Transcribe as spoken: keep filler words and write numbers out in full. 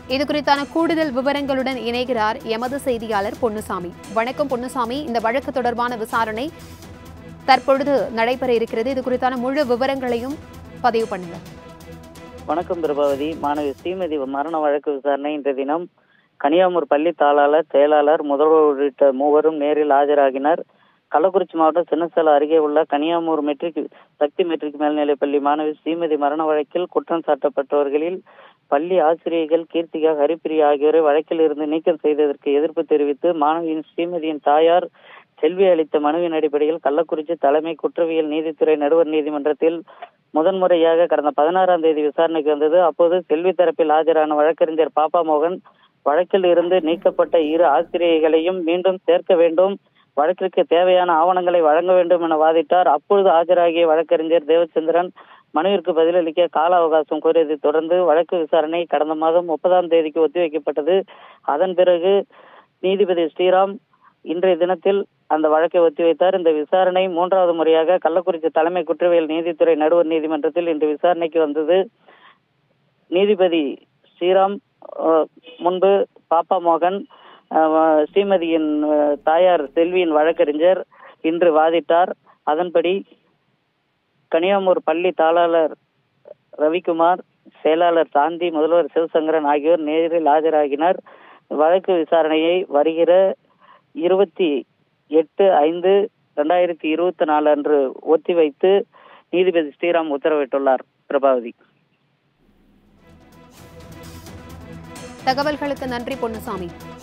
இது குறித்தான கூடுதல் விவரங்களுடன் இணைகிறார் எமது செய்தியாளர் பொன்னுசாமி. வணக்கம் பொன்னுசாமி. இந்த வழக்கு தொடர்பான விசாரணை தற்பொழுது நடைபெற இருக்கிறது. இது குறித்தான முழு விவரங்களையும் பதிவு பண்ணுங்க. வணக்கம் பிரபாவதி. மாணவி ஸ்ரீமதி மரண வழக்கு விசாரணை இன்றைய தினம் கனியாமூர் பள்ளி தாளாளர், செயலாளர், முதல்வர் உள்ளிட்ட மூவரும் நேரில் ஆஜராகினர். கள்ளக்குறிச்சி மாவட்டம் சின்னசேலம் அருகே உள்ள கனியாமூர் மெட்ரிக் சக்தி மெட்ரிக் மேல்நிலைப் பள்ளி மாணவி ஸ்ரீமதி மரண வழக்கில் குற்றம் சாட்டப்பட்டவர்களில் பள்ளி ஆசிரியர்கள் கீர்த்திகா, ஹரிப்பிரியா ஆகியோரை வழக்கில் இருந்து நீக்கம் செய்ததற்கு எதிர்ப்பு தெரிவித்து மாணவியின் ஸ்ரீமதியின் தாயார் செல்வி அளித்த மனுவின் அடிப்படையில் கள்ளக்குறிச்சி தலைமை குற்றவியல் நீதித்துறை நடுவர் நீதிமன்றத்தில் முதன்முறையாக கடந்த பதினாறாம் தேதி விசாரணைக்கு வந்தது. அப்போது செல்வி தரப்பில் ஆஜரான வழக்கறிஞர் பாப்பா மோகன் வழக்கில் இருந்து நீக்கப்பட்ட இரு ஆசிரியர்களையும் மீண்டும் சேர்க்க வேண்டும், வழக்கிற்கு தேவையான ஆவணங்களை வழங்க வேண்டும் என வாதிட்டார். அப்பொழுது ஆஜராகிய வழக்கறிஞர் தேவச்சந்திரன் மனுவிற்கு பதிலளிக்க கால அவகாசம் கோரியதை தொடர்ந்து வழக்கு விசாரணை கடந்த மாதம் முப்பதாம் தேதிக்கு ஒத்திவைக்கப்பட்டது. அதன் பிறகு நீதிபதி ஸ்ரீராம் இன்றைய தினத்தில் அந்த வழக்கை ஒத்திவைத்தார். இந்த விசாரணை மூன்றாவது முறையாக கள்ளக்குறிச்சி தலைமை குற்றவியல் நீதித்துறை நடுவர் நீதிமன்றத்தில் இன்று விசாரணைக்கு வந்தது. நீதிபதி ஸ்ரீராம் முன்பு பாப்பா மோகன், ஸ்ரீமதியின் தாயார் செல்வியின் வழக்கறிஞர் இன்று வாதிட்டார். அதன்படி கனியாமூர் பள்ளி தாளாளர் ரவிக்குமார், செயலாளர் சாந்தி, முதல்வர் சிவசங்கரன் ஆகியோர் நேரில் ஆஜராகினர். வழக்கு விசாரணையை வருகிற இருபத்தி எட்டு ஐந்து இரண்டாயிரத்தி இருபத்தி நாலு அன்று ஒத்திவைத்து நீதிபதி ஸ்ரீராம் உத்தரவிட்டுள்ளார். பிரபாவதி. தகவல்களுக்கு நன்றி பொன்னுசாமி.